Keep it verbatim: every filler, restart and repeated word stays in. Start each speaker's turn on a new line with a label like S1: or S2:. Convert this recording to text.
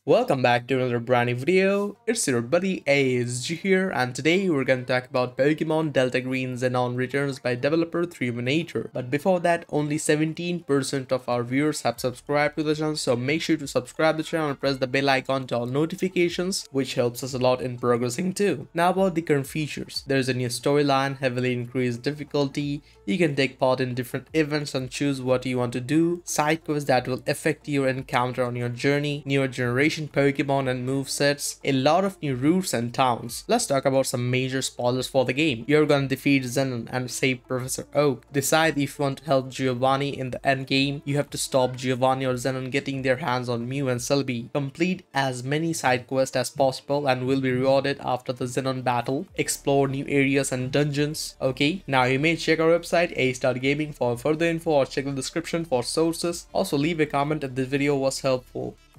S1: Welcome back to another brand new video. It's your buddy A S G here, and today we're going to talk about Pokemon Delta Green Xenon returns by developer three Miniature. But before that, only seventeen percent of our viewers have subscribed to the channel, so make sure to subscribe to the channel and press the bell icon to all notifications, which helps us a lot in progressing too. Now about the current features. There's a new storyline, heavily increased difficulty, you can take part in different events and choose what you want to do, side quests that will affect your encounter on your journey, newer generation Pokemon and movesets, a lot of new routes and towns. Let's talk about some major spoilers for the game. You're gonna defeat Zennon and save Professor Oak. Decide if you want to help Giovanni in the endgame. You have to stop Giovanni or Zenon getting their hands on Mew and Selby. Complete as many side quests as possible and will be rewarded after the Zenon battle. Explore new areas and dungeons. Okay, now you may check our website AStartGaming for further info or check the description for sources. Also leave a comment if this video was helpful.